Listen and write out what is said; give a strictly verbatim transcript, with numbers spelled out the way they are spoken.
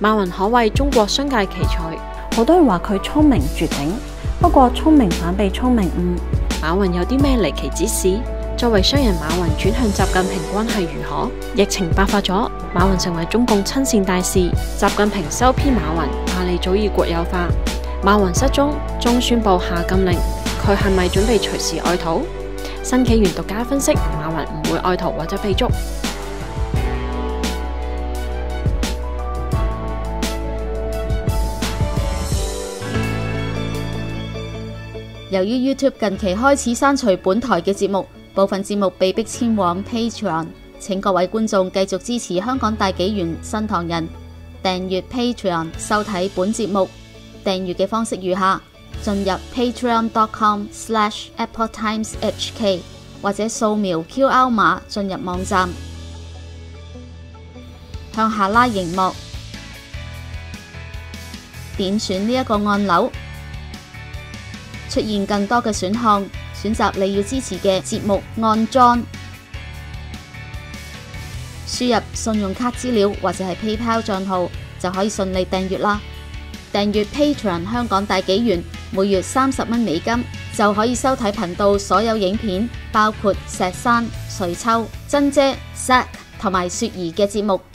馬雲可謂中國商界奇才， 好多人話佢聰明絕頂，不過聰明反被聰明誤。 馬雲有啲咩離奇之事？作為商人，馬雲轉向習近平關係如何？疫情爆發咗，馬雲成為中共親善大使，習近平收編馬雲，阿里早已國有化。馬雲失蹤，中宣布下禁令，佢係咪準備隨時外逃？新紀元獨家分析，馬雲唔會外逃或者被捉。 由於 YouTube 近期開始刪除本台嘅節目，部分節目被迫遷往 Patreon， 請各位觀眾繼續支持香港大紀元新唐人，訂閱 Patreon 收睇本節目。訂閱嘅方式如下：進入 patreon dot com slash apple times h k 或者掃描 Q R 碼進入網站，向下拉螢幕，點選呢一個按鈕。出現更多嘅選項，選擇你要支持嘅節目按裝，輸入信用卡資料或者係 PayPal 賬號就可以順利訂閱啦。訂閱 Patreon 香港大紀元，每月三十蚊美金就可以收睇頻道所有影片，包括石山、瑞秋、珍姐、Zack 同埋雪兒嘅節目。